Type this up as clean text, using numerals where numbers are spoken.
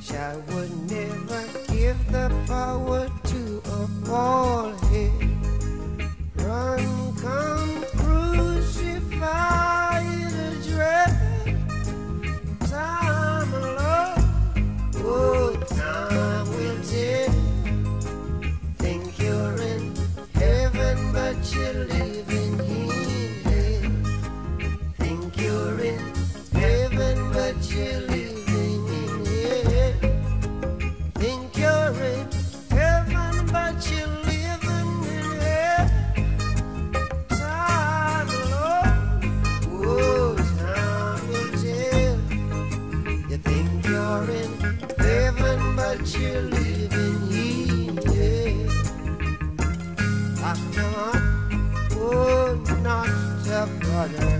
wish I would never give the power to a bald head. Run, come, crucify the dread. Time alone, oh, time will tell. Think you're in heaven, but you're living here. Think you're in heaven, but you're living in here. Think you're in heaven, but you're living in here. Time alone, oh, time will tell. You think you're in heaven, but you're living here. Oh, not a brother.